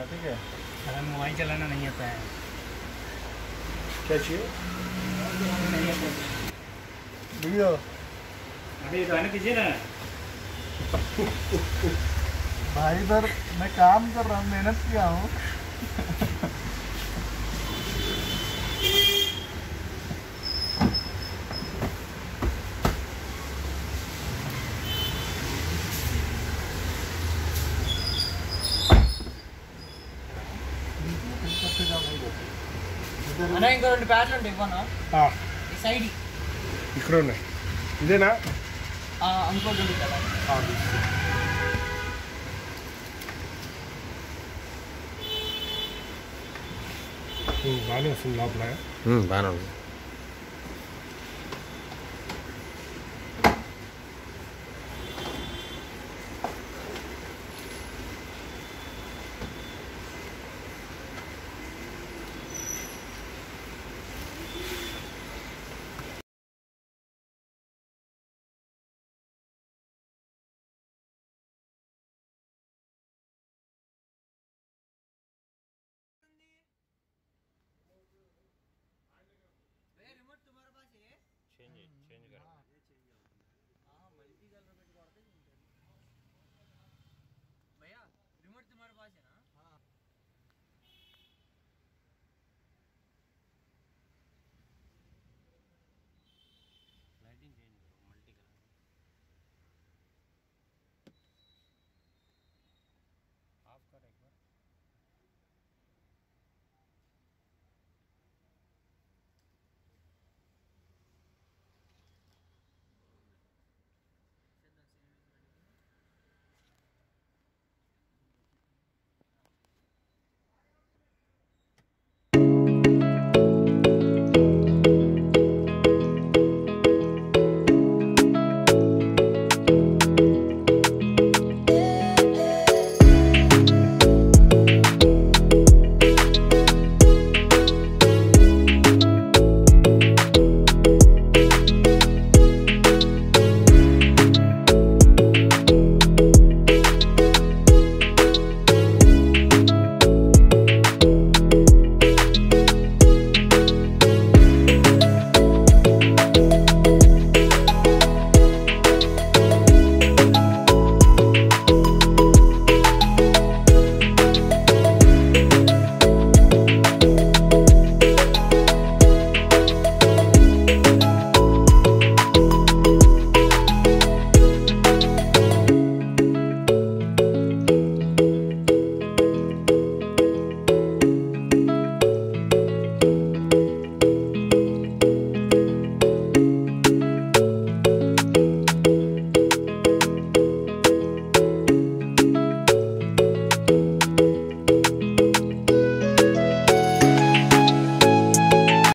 है, ठीक है। अगर मोबाइल चलाना नहीं आता है। क्या चाहिए? नहीं आता वीडियो अभी तो है ना, कीजिए ना भाई, इधर मैं काम कर रहा हूँ, मेहनत किया हूँ। అన్న ఇంకో 2 ప్యాడ్లు ఉంటాయి ఇవ్వనా? ఈ సైడ్ ఇక్కడ ఉన్నాయి, ఇదేనా? ఇంకోటి ఉంది కదా. బాగానే వస్తుంది లోపల. బాగానే ఉంది.